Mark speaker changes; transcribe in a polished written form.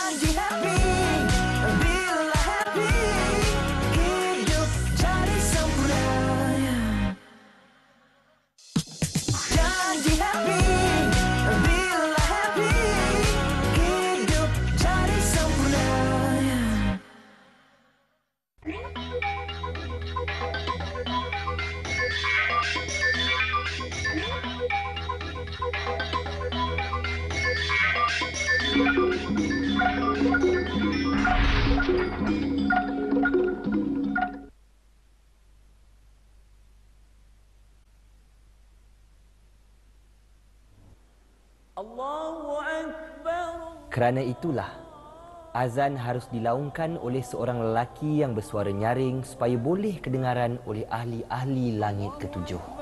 Speaker 1: Janji happy, bila happy, hidup jadi sempurna. Janji happy, bila happy, hidup jadi sempurna.
Speaker 2: Kerana itulah, azan harus dilaungkan oleh seorang lelaki yang bersuara nyaring supaya boleh kedengaran oleh ahli-ahli langit ketujuh.